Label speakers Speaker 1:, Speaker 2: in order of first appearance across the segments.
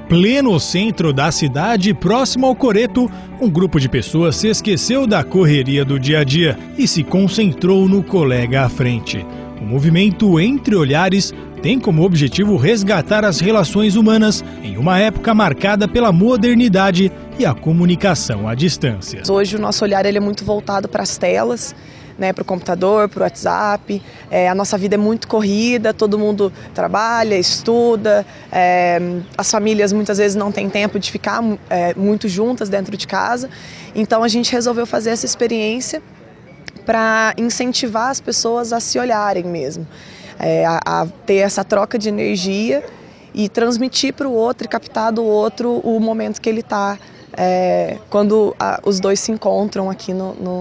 Speaker 1: pleno centro da cidade, próximo ao coreto, um grupo de pessoas se esqueceu da correria do dia a dia e se concentrou no colega à frente. O movimento Entre Olhares tem como objetivo resgatar as relações humanas em uma época marcada pela modernidade e a comunicação à distância.
Speaker 2: Hoje o nosso olhar ele é muito voltado para as telas, né, para o computador, para o WhatsApp. A nossa vida é muito corrida, todo mundo trabalha, estuda, as famílias muitas vezes não têm tempo de ficar muito juntas dentro de casa. Então a gente resolveu fazer essa experiência para incentivar as pessoas a se olharem mesmo, a ter essa troca de energia e transmitir para o outro e captar do outro o momento que ele está, quando os dois se encontram aqui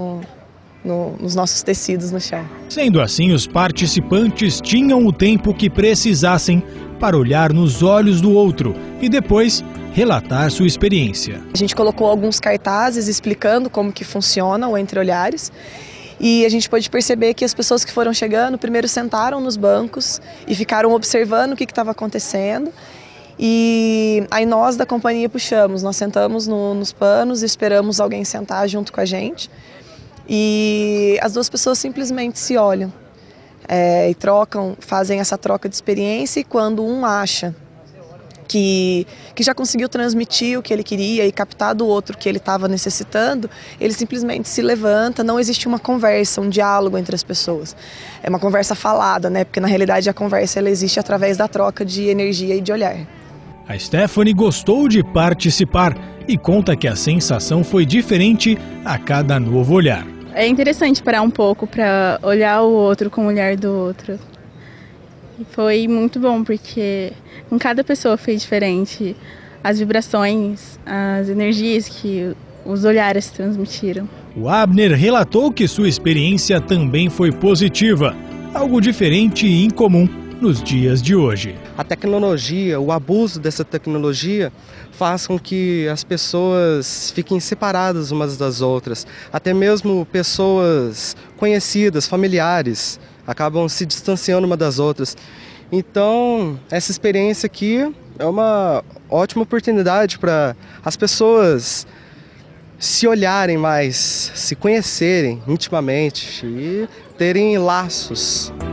Speaker 2: nos nossos tecidos no chão.
Speaker 1: Sendo assim, os participantes tinham o tempo que precisassem para olhar nos olhos do outro e depois relatar sua experiência.
Speaker 2: A gente colocou alguns cartazes explicando como que funciona o Entre Olhares. E a gente pôde perceber que as pessoas que foram chegando primeiro sentaram nos bancos e ficaram observando o que estava acontecendo. E aí nós da companhia puxamos, nós sentamos nos panos e esperamos alguém sentar junto com a gente. E as duas pessoas simplesmente se olham e fazem essa troca de experiência, e quando um acha que já conseguiu transmitir o que ele queria e captar do outro o que ele estava necessitando, ele simplesmente se levanta. Não existe uma conversa, um diálogo entre as pessoas. É uma conversa falada, né? Porque na realidade a conversa ela existe através da troca de energia e de olhar.
Speaker 1: A Stephanie gostou de participar e conta que a sensação foi diferente a cada novo olhar.
Speaker 3: É interessante parar um pouco para olhar o outro com o olhar do outro. E foi muito bom, porque com cada pessoa foi diferente. As vibrações, as energias que os olhares transmitiram.
Speaker 1: O Abner relatou que sua experiência também foi positiva, algo diferente e incomum nos dias de hoje.
Speaker 4: A tecnologia, o abuso dessa tecnologia faz com que as pessoas fiquem separadas umas das outras. Até mesmo pessoas conhecidas, familiares, acabam se distanciando uma das outras. Então, essa experiência aqui é uma ótima oportunidade para as pessoas se olharem mais, se conhecerem intimamente e terem laços.